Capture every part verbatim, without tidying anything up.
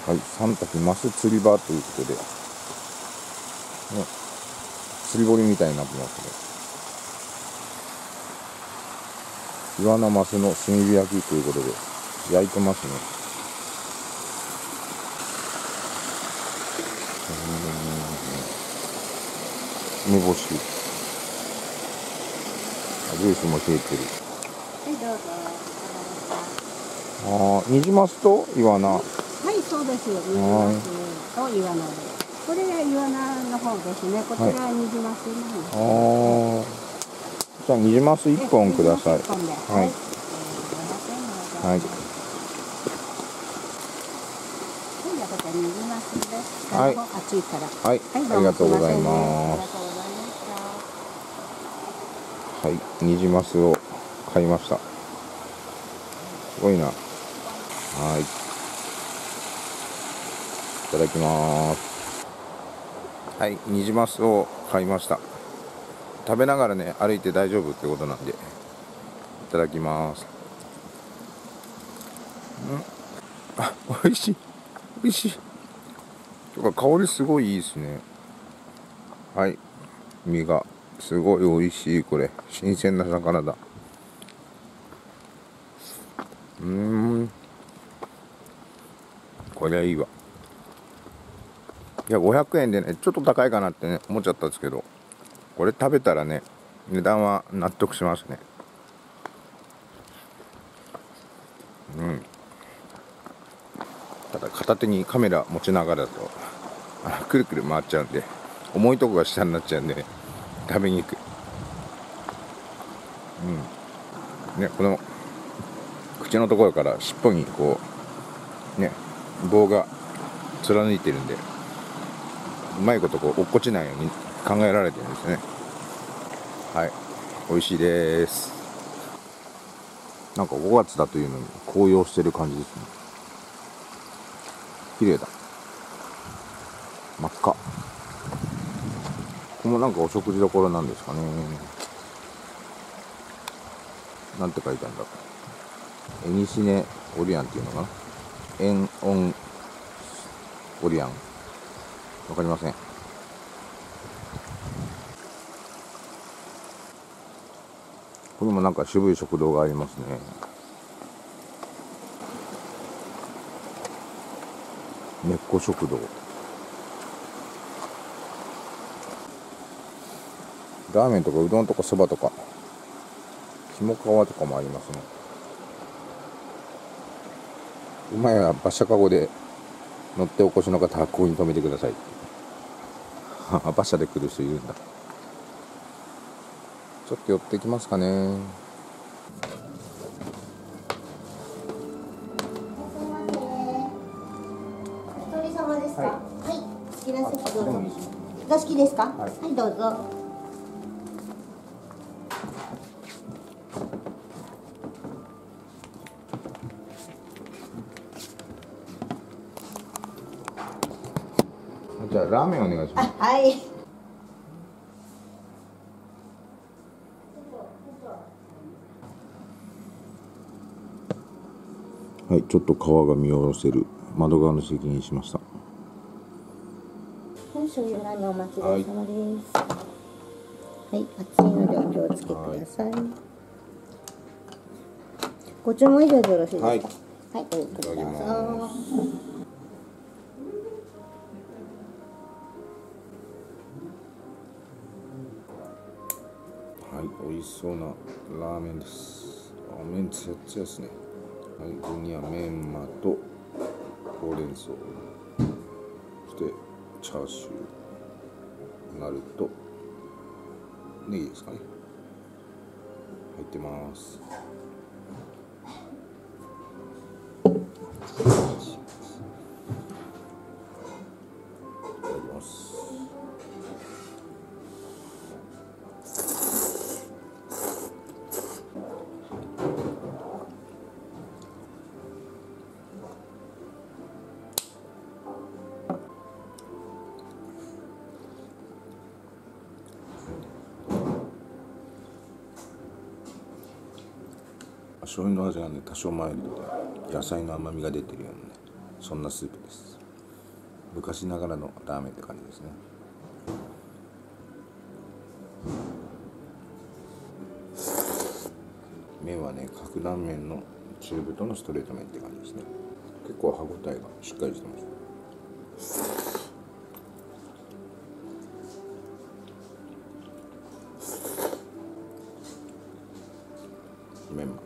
はい、三滝マス釣り場ということで、ね、釣り堀みたいになってますね。イワナマスの炭火焼きということで焼いてますね。梅干し、ジュースも冷えてる。 はい、どうぞ。 ああ、ニジマスとイワナ。 はい、そうです。ニジマスとイワナ。これがイワナの方ですね。こちらはニジマスの方。 ああ、じゃあニジマス一本ください。はい。はい。はい。 熱いから。 はい。ありがとうございます。はい、ニジマスを買いました。すごいな。はい。いただきます。はい、ニジマスを買いました。食べながらね、歩いて大丈夫ってことなんで、いただきます。んあ、美味しい。美味しい。とか香りすごいいいですね。はい。身がすごい美味しい。これ新鮮な魚だ。うーん。これはいいわ。いやごひゃくえんでね、ちょっと高いかなってね思っちゃったんですけど、これ食べたらね、値段は納得しますね。うん。ただ片手にカメラ持ちながらだとあくるくる回っちゃうんで、重いとこが下になっちゃうんでね、食べにくい。うんね、この口のところから尻尾にこうね棒が貫いてるんで、うまいことこう落っこちないように考えられてるんですね。はい、美味しいです。なんかごがつだというのに紅葉してる感じですね。綺麗だ。真っ赤。ここもなんかお食事どころなんですかね。なんて書いてあるんだろう。エニシネオリアンっていうのかな。エンオンオリアン、わかりません。これもなんか渋い食堂がありますね。根っこ食堂。ラーメンとかうどんとかそばとかひもかわとかもありますね。うまいは馬車かごで乗ってお越しの方はここに止めてください。馬車で来る人いるんだ。ちょっと寄ってきますかね。 お一人様ですか。はい、はい、好きな席どうぞ。が好きですか。はい、はい、どうぞ。 じゃあラーメンお願いします。 はい。 はい、ちょっと川が見下ろせる窓側の席にしました。 本州由来のお待ちどおさまです。はい、熱いのでお気をつけください。ご注文以上でよろしいですか。はい、はい、ごゆっくりどうぞ。 はい、美味しそうなラーメンです。あ、麺ツヤツヤですね。はい、具にはメンマとほうれん草、そしてチャーシュー、ナルト、ネギですかね。入ってます。いただきます。醤油の味がね多少マイルドで野菜の甘みが出てるようなね、そんなスープです。 昔ながらのラーメンって感じですね。麺はね、角断麺の中太のストレート麺って感じですね。結構歯ごたえがしっかりしてます。メンマ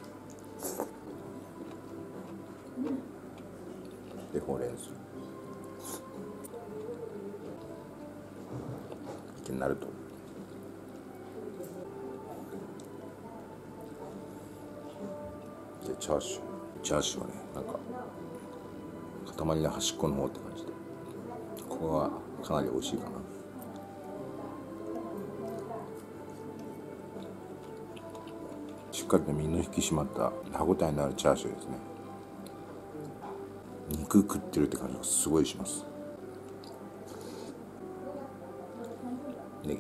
でほうれん草になるとでチャーシューチャーシューはね、なんか塊の端っこの方って感じで、ここはかなり美味しいかな。しっかりと身の引き締まった歯ごたえのあるチャーシューですね。肉食ってるって感じがすごいします。ネギ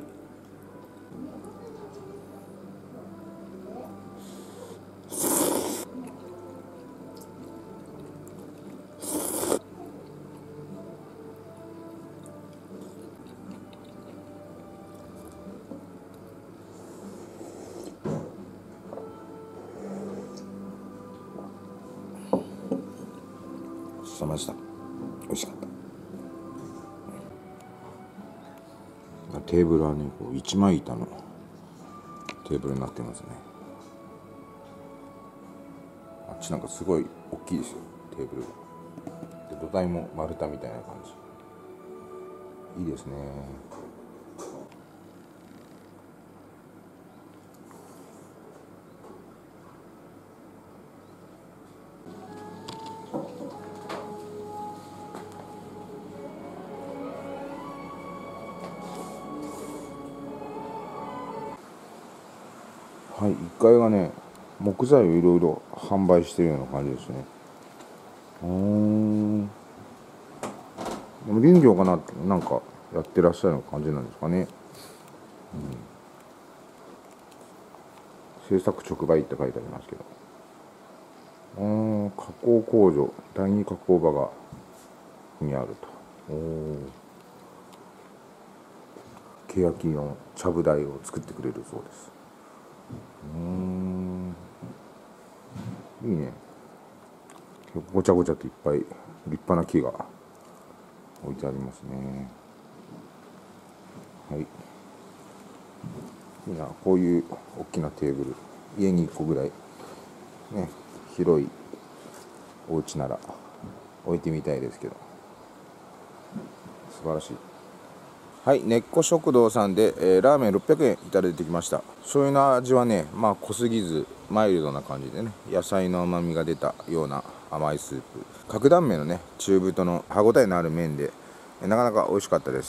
冷ました。美味しかった。テーブルはね、こう一枚板のテーブルになってますね。あっちなんかすごい大きいですよ、テーブルが。で土台も丸太みたいな感じ。いいですね。はい、いっかいがね、木材をいろいろ販売してるような感じですね。うーん。でも林業かなってなんかやってらっしゃる感じなんですかね。うん、製作直売って書いてありますけど。うーん、加工工場、第二加工場がにあると。おー。欅のちゃぶ台を作ってくれるそうです。うーん、いいね。ごちゃごちゃといっぱい立派な木が置いてありますね。はい、いいな、こういう大きなテーブル、家にいっこぐらいね、広いお家なら置いてみたいですけど、素晴らしい。はい、根っこ食堂さんで、えー、ラーメンろっぴゃくえんいただいてきました。醤油の味はね、まあ濃すぎずマイルドな感じでね、野菜の甘みが出たような甘いスープ、角断面のね中太の歯ごたえのある麺で、えー、なかなか美味しかったです。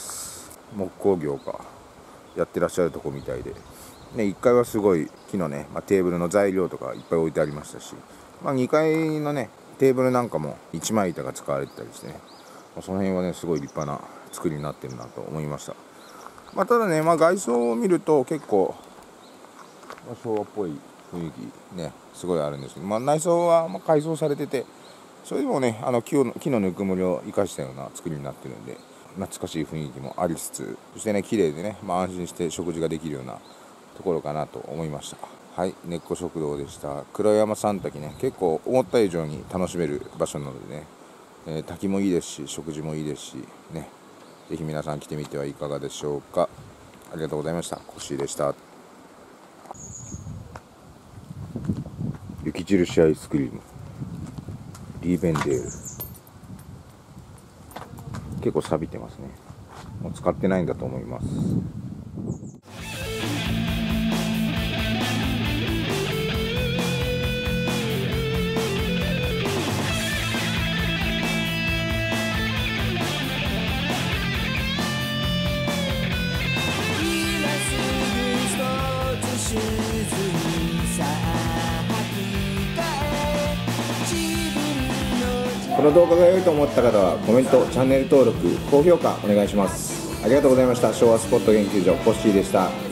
木工業かやってらっしゃるとこみたいで、ね、いっかいはすごい木のね、まあ、テーブルの材料とかいっぱい置いてありましたし、まあ、にかいのねテーブルなんかも一枚板が使われてたりしてね、その辺はねすごい立派な作りになってるなと思いました。まあ、ただね、まあ、外装を見ると結構、まあ、昭和っぽい雰囲気ねすごいあるんですけど、まあ、内装はまあ改装されてて、それでもねあの木の木のぬくもりを生かしたような作りになってるんで、懐かしい雰囲気もありつつ、そしてね綺麗でね、まあ、安心して食事ができるようなところかなと思いました。はい、根っこ食堂でした。黒山三滝ね、結構思った以上に楽しめる場所なのでね、えー、滝もいいですし食事もいいですしね、ぜひ皆さん来てみてはいかがでしょうか。ありがとうございました。コッシーでした。雪印アイスクリームリーベンデール、結構錆びてますね。もう使ってないんだと思います。この動画が良いと思った方はコメント、チャンネル登録、高評価お願いします。ありがとうございました。昭和スポット研究所コッシーでした。